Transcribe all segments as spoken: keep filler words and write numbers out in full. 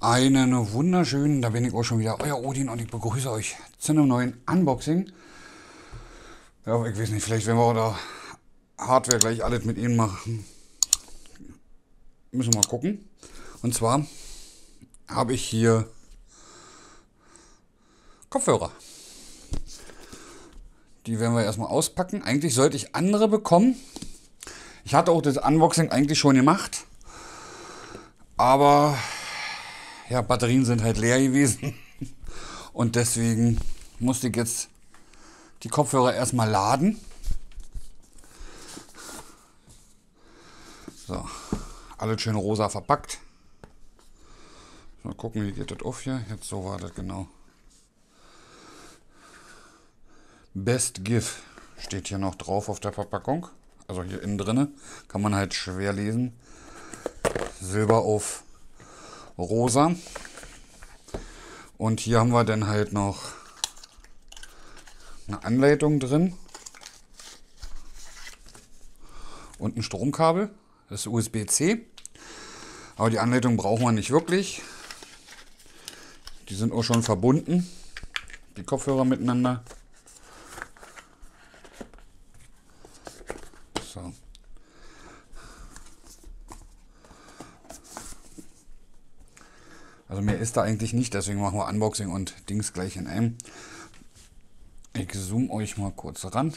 Einen wunderschönen, da bin ich auch schon wieder, euer Odin und ich begrüße euch zu einem neuen Unboxing. Ja, ich weiß nicht, vielleicht werden wir da Hardware gleich alles mit ihnen machen. Müssen wir mal gucken. Und zwar habe ich hier Kopfhörer. Die werden wir erstmal auspacken. Eigentlich sollte ich andere bekommen. Ich hatte auch das Unboxing eigentlich schon gemacht. Aber ja, Batterien sind halt leer gewesen. Und deswegen musste ich jetzt die Kopfhörer erstmal laden. So, alles schön rosa verpackt. Mal gucken, wie geht das auf hier. Jetzt so war das genau. Best Gift steht hier noch drauf auf der Verpackung. Also hier innen drinne kann man halt schwer lesen. Silber auf rosa. Und hier haben wir dann halt noch eine Anleitung drin. Und ein Stromkabel. Das ist U S B C. Aber die Anleitung brauchen wir nicht wirklich. Die sind auch schon verbunden. Die Kopfhörer miteinander. So. Also mehr ist da eigentlich nicht, deswegen machen wir Unboxing und Dings gleich in einem. Ich zoome euch mal kurz ran.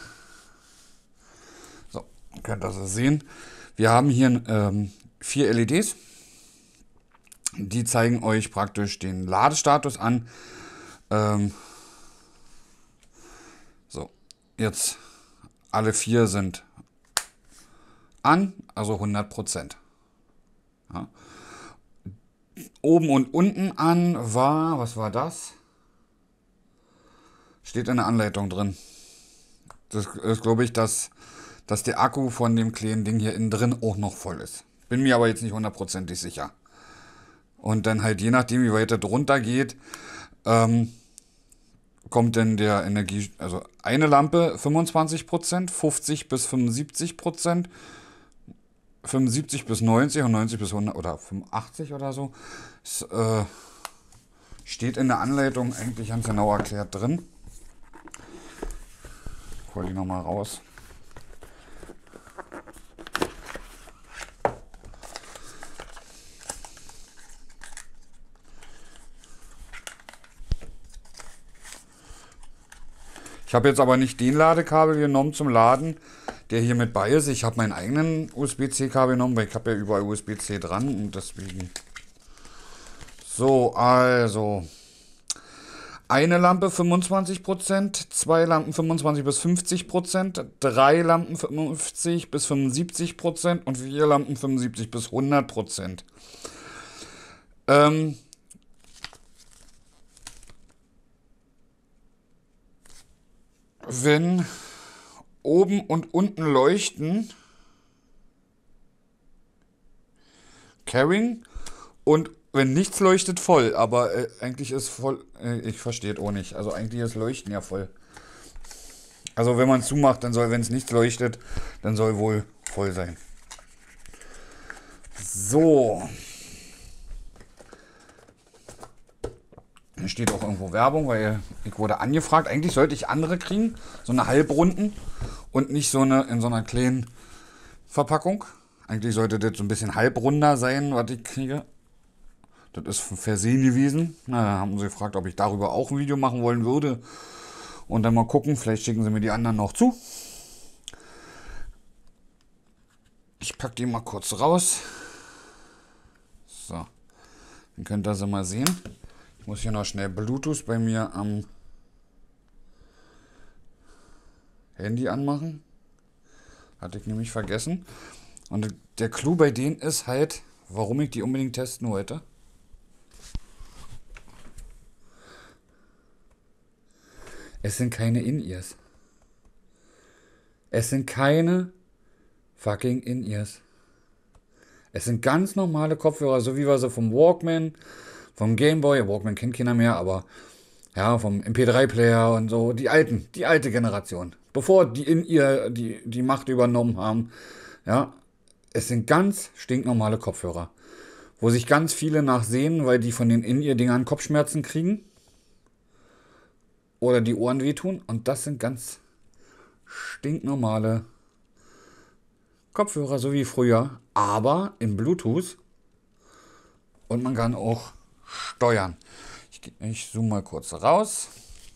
So, könnt ihr das sehen. Wir haben hier ähm, vier L E Ds. Die zeigen euch praktisch den Ladestatus an. Ähm, so, jetzt alle vier sind an, also hundert Prozent. Ja. Oben und unten an war, was war das? Steht in der Anleitung drin. Das ist, glaube ich, dass, dass der Akku von dem kleinen Ding hier innen drin auch noch voll ist. Bin mir aber jetzt nicht hundertprozentig sicher. Und dann halt je nachdem, wie weit das runter geht, ähm, kommt dann der Energie, also eine Lampe fünfundzwanzig Prozent, fünfzig bis fünfundsiebzig Prozent, fünfundsiebzig bis neunzig und neunzig bis hundert oder fünfundachtzig oder so. Das, äh, steht in der Anleitung eigentlich ganz genau erklärt drin. Ich hole die nochmal raus. Ich habe jetzt aber nicht den Ladekabel genommen zum Laden, der hier mit bei ist. Ich habe meinen eigenen U S B C-Kabel genommen, weil ich habe ja überall U S B C dran und deswegen. So, also eine Lampe fünfundzwanzig Prozent, zwei Lampen fünfundzwanzig bis fünfzig Prozent, drei Lampen fünfzig bis fünfundsiebzig Prozent und vier Lampen fünfundsiebzig bis hundert Prozent. Ähm, wenn oben und unten leuchten, Carrying, und wenn nichts leuchtet, voll. Aber äh, eigentlich ist voll, äh, ich verstehe es auch nicht. Also eigentlich ist Leuchten ja voll. Also wenn man es zumacht, dann soll, wenn es nichts leuchtet, dann soll wohl voll sein. So. Hier steht auch irgendwo Werbung, weil ich wurde angefragt. Eigentlich sollte ich andere kriegen, so eine Halbrunden und nicht so eine in so einer kleinen Verpackung. Eigentlich sollte das so ein bisschen halbrunder sein, was ich kriege. Das ist versehen gewesen. Na, dann haben sie gefragt, ob ich darüber auch ein Video machen wollen würde. Und dann mal gucken, vielleicht schicken sie mir die anderen noch zu. Ich packe die mal kurz raus. So, dann könnt ihr sie mal sehen. Ich muss hier noch schnell Bluetooth bei mir am Handy anmachen. Hatte ich nämlich vergessen. Und der Clou bei denen ist halt, warum ich die unbedingt testen wollte. Es sind keine In-Ears. Es sind keine fucking In-Ears. Es sind ganz normale Kopfhörer, so wie wir sie vom Walkman, vom Gameboy, Walkman kennt keiner mehr, aber ja, vom M P drei Player und so, die alten, die alte Generation. Bevor die In-Ear die, die Macht übernommen haben, ja, es sind ganz stinknormale Kopfhörer. wo sich ganz viele nachsehen, weil die von den In-Ear-Dingern Kopfschmerzen kriegen oder die Ohren wehtun. Und das sind ganz stinknormale Kopfhörer, so wie früher, aber in Bluetooth. Und man kann auch steuern. Ich, ich zoome mal kurz raus.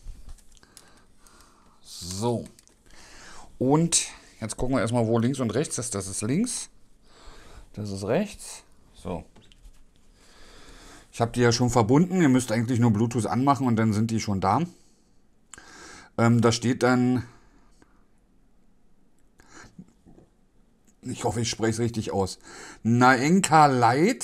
So. Und jetzt gucken wir erstmal, wo links und rechts ist. Das ist links. Das ist rechts. So. Ich habe die ja schon verbunden. Ihr müsst eigentlich nur Bluetooth anmachen und dann sind die schon da. Ähm, da steht dann, ich hoffe, ich spreche es richtig aus, Naenka Lite.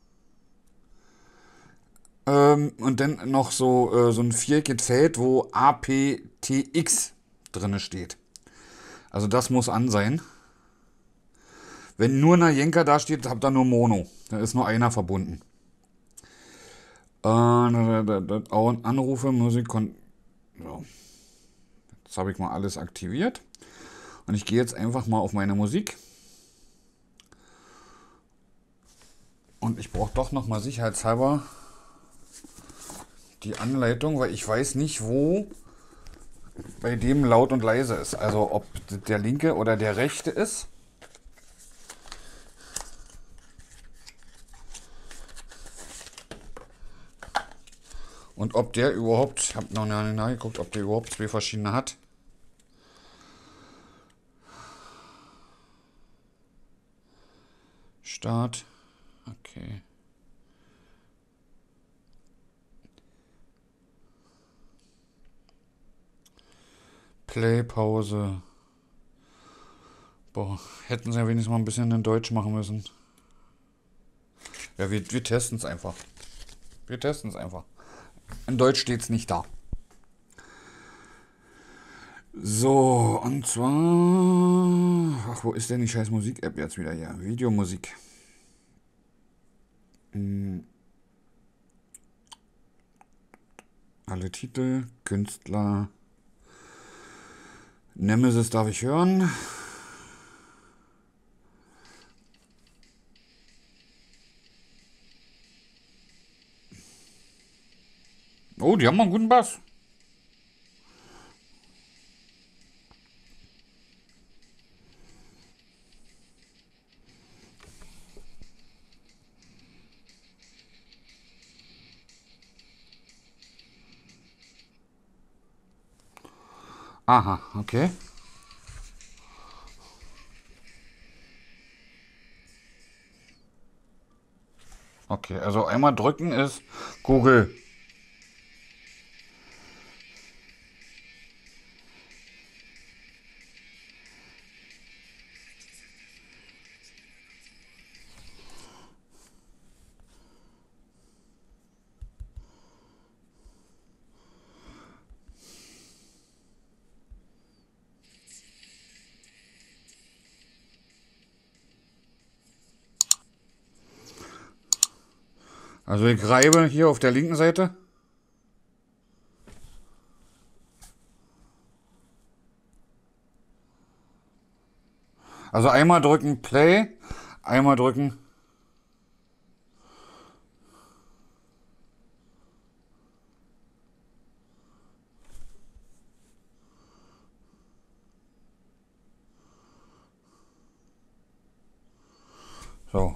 Ähm, und dann noch so, äh, so ein viereckiges Feld, wo A P T X drin steht. Also das muss an sein. Wenn nur Naenka da steht, habt ihr nur Mono. Da ist nur einer verbunden. Äh, Anrufe, Musik, Kon so. Jetzt habe ich mal alles aktiviert. Und ich gehe jetzt einfach mal auf meine Musik. Und ich brauche doch noch mal sicherheitshalber die Anleitung, weil ich weiß nicht, wo bei dem laut und leise ist. Also ob der linke oder der rechte ist. Und ob der überhaupt, ich habe noch nicht nachgeguckt, ob der überhaupt zwei verschiedene hat. Start. Okay. Play, Pause. Boah, hätten sie ja wenigstens mal ein bisschen in Deutsch machen müssen. Ja, wir, wir testen es einfach. Wir testen es einfach. In Deutsch steht es nicht da. So, und zwar... Ach, wo ist denn die scheiß Musik-App jetzt wieder hier? Videomusik. Hm. Alle Titel, Künstler... Nemesis darf ich hören. Oh, die haben mal einen guten Bass. Aha, okay. Okay, also einmal drücken ist Google. Also ich reibe hier auf der linken Seite. Also einmal drücken Play, einmal drücken. So.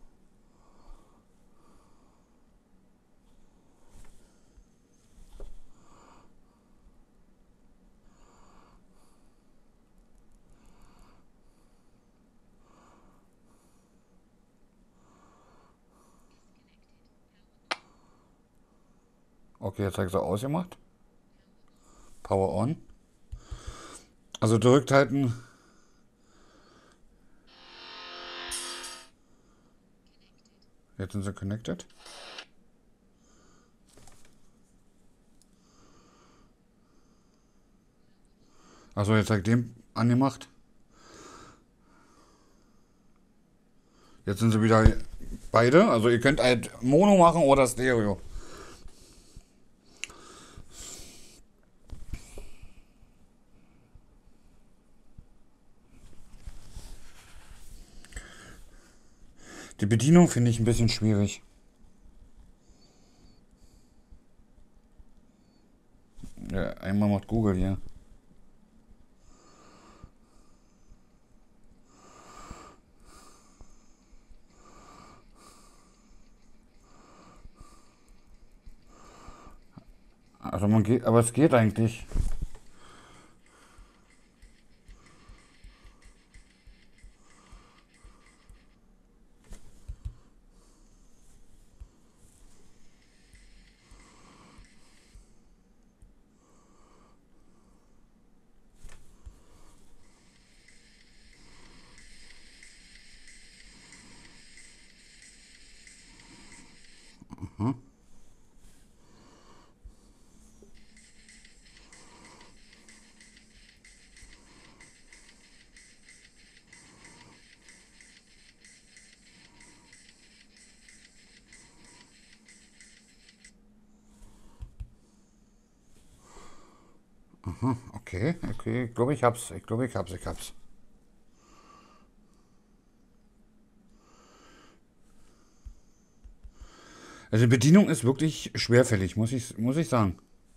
Okay, jetzt habe ich so ausgemacht. Power on. Also drückt halten. Jetzt sind sie connected. Also jetzt habe ich den angemacht. Jetzt sind sie wieder beide. Also ihr könnt halt Mono machen oder Stereo. Die Bedienung finde ich ein bisschen schwierig. Ja, einmal macht Google hier. Also man geht, aber es geht eigentlich. Okay, okay, ich glaube, ich hab's. Ich glaube, ich hab's, ich hab's. Also die Bedienung ist wirklich schwerfällig, muss ich, muss ich sagen.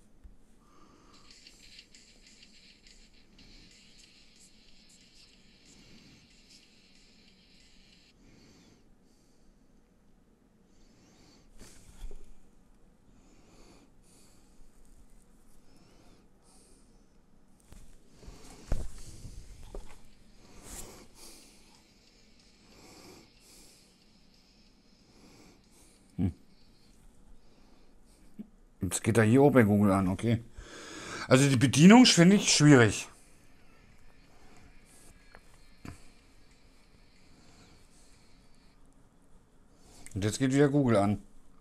Jetzt geht er hier oben bei Google an, okay. Also die Bedienung finde ich schwierig. Und jetzt geht wieder Google an.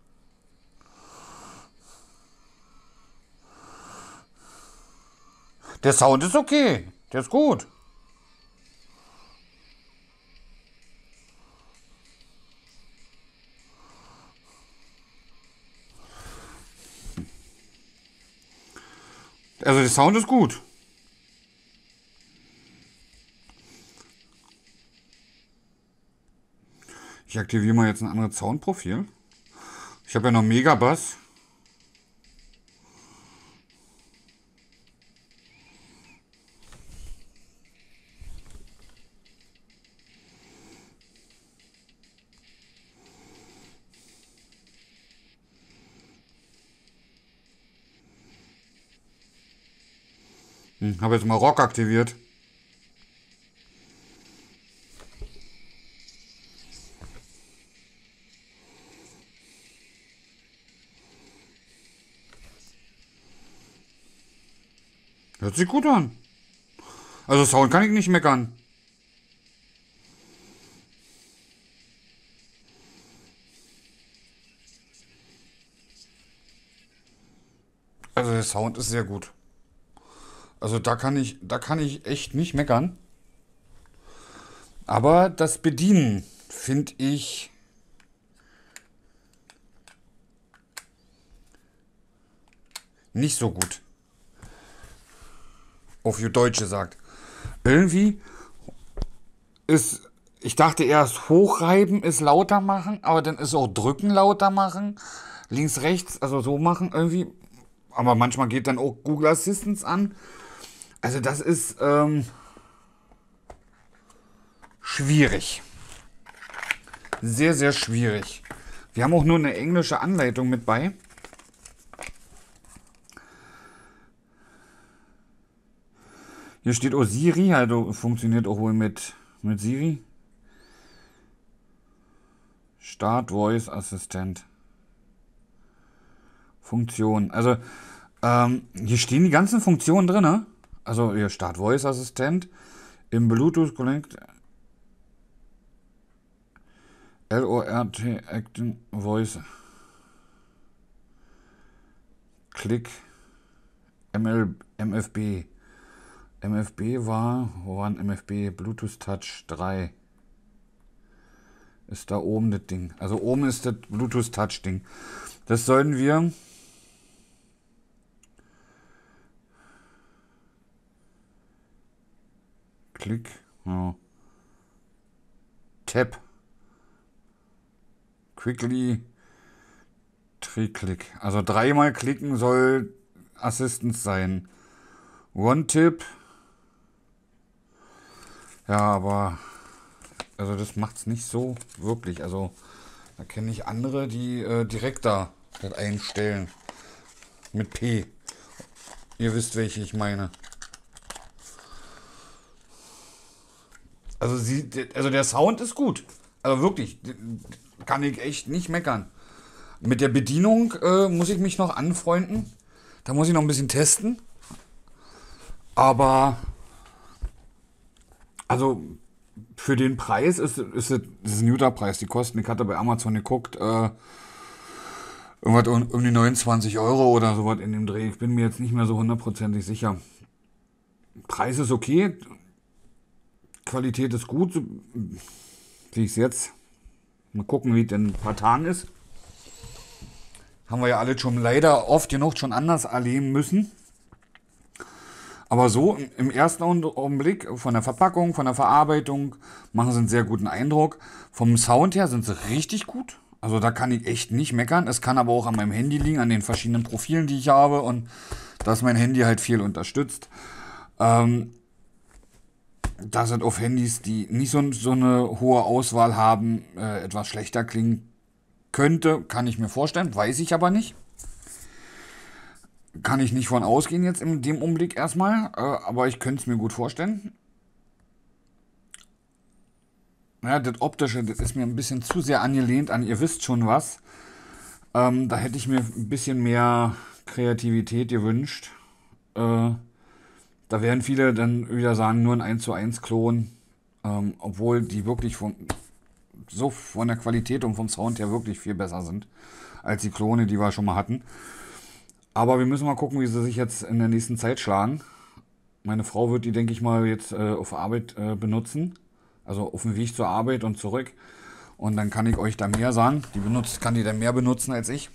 Der Sound ist okay. Der ist gut. Also der Sound ist gut. Ich aktiviere mal jetzt ein anderes Soundprofil. Ich habe ja noch Megabass. Hm, habe jetzt mal Rock aktiviert. Hört sich gut an. Also Sound kann ich nicht meckern. Also der Sound ist sehr gut. Also da kann ich, da kann ich echt nicht meckern. Aber das Bedienen finde ich nicht so gut. Auf ihr Deutsche sagt. Irgendwie ist, ich dachte erst hochreiben ist lauter machen, aber dann ist auch drücken lauter machen. Links, rechts, also so machen irgendwie. Aber manchmal geht dann auch Google Assistance an. Also das ist ähm, schwierig. Sehr, sehr schwierig. Wir haben auch nur eine englische Anleitung mit bei. Hier steht auch Siri, also funktioniert auch wohl mit, mit Siri. Start Voice Assistent. Funktion. Also ähm, hier stehen die ganzen Funktionen drin. Ne? Also hier Start Voice Assistent. Im Bluetooth Connect. L O R T Acting Voice. Klick. M L, M F B. M F B war, wo war ein M F B? Bluetooth Touch drei. Ist da oben das Ding. Also oben ist das Bluetooth Touch Ding. Das sollten wir Klick. Ja. Tab. Quickly Tree-Click. Also dreimal klicken soll Assistance sein. One-Tip. Ja, aber also das macht es nicht so wirklich. Also da kenne ich andere, die äh, direkt da das einstellen. Mit P. Ihr wisst, welche ich meine. Also, sie, also der Sound ist gut. Also wirklich, kann ich echt nicht meckern. Mit der Bedienung äh, muss ich mich noch anfreunden. Da muss ich noch ein bisschen testen. Aber also für den Preis ist, ist es das ist ein guter Preis. Die kosten, ich hatte bei Amazon geguckt, äh, irgendwas um, um die neunundzwanzig Euro oder sowas in dem Dreh. Ich bin mir jetzt nicht mehr so hundertprozentig sicher. Preis ist okay. Qualität ist gut, so wie ich es jetzt. Mal gucken, wie es in ein paar Tagen ist. Haben wir ja alle schon leider oft genug schon anders erleben müssen. Aber so im ersten Augenblick von der Verpackung, von der Verarbeitung machen sie einen sehr guten Eindruck. Vom Sound her sind sie richtig gut. Also da kann ich echt nicht meckern. Es kann aber auch an meinem Handy liegen, an den verschiedenen Profilen, die ich habe. Und dass mein Handy halt viel unterstützt. Ähm, Da sind auf Handys, die nicht so, so eine hohe Auswahl haben, äh, etwas schlechter klingen könnte, kann ich mir vorstellen, weiß ich aber nicht. Kann ich nicht von ausgehen jetzt in dem Umblick erstmal, äh, aber ich könnte es mir gut vorstellen. Ja, das Optische, das ist mir ein bisschen zu sehr angelehnt an, ihr wisst schon was. Ähm, da hätte ich mir ein bisschen mehr Kreativität gewünscht. Äh, Da werden viele dann wieder sagen, nur ein eins zu eins Klon, ähm, obwohl die wirklich von, so von der Qualität und vom Sound her wirklich viel besser sind als die Klone, die wir schon mal hatten. Aber wir müssen mal gucken, wie sie sich jetzt in der nächsten Zeit schlagen. Meine Frau wird die, denke ich mal, jetzt äh, auf Arbeit äh, benutzen, also auf dem Weg zur Arbeit und zurück. Und dann kann ich euch da mehr sagen. Die benutzt, kann die dann mehr benutzen als ich.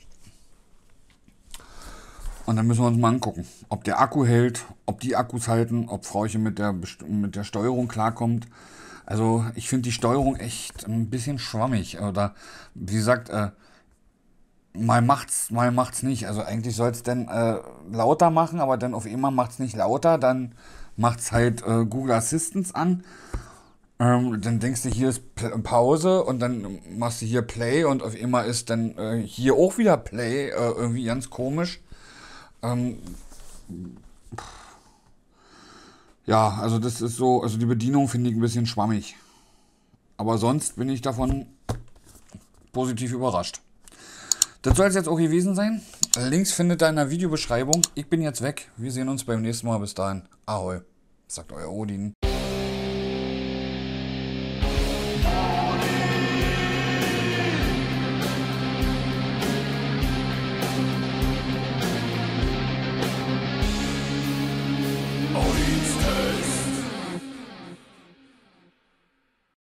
Und dann müssen wir uns mal angucken, ob der Akku hält, ob die Akkus halten, ob Frauchen mit der, mit der Steuerung klarkommt. Also ich finde die Steuerung echt ein bisschen schwammig. Oder wie gesagt, äh, mal macht's, mal macht's nicht. Also eigentlich soll es dann äh, lauter machen, aber dann auf einmal macht's nicht lauter. Dann macht's halt äh, Google Assistance an. Ähm, dann denkst du, hier ist P Pause und dann machst du hier Play und auf einmal ist dann äh, hier auch wieder Play. Äh, irgendwie ganz komisch. Ähm, ja, also das ist so, also die Bedienung finde ich ein bisschen schwammig. Aber sonst bin ich davon positiv überrascht. Das soll es jetzt auch gewesen sein. Links findet ihr in der Videobeschreibung. Ich bin jetzt weg. Wir sehen uns beim nächsten Mal. Bis dahin. Ahoi. Sagt euer Odin.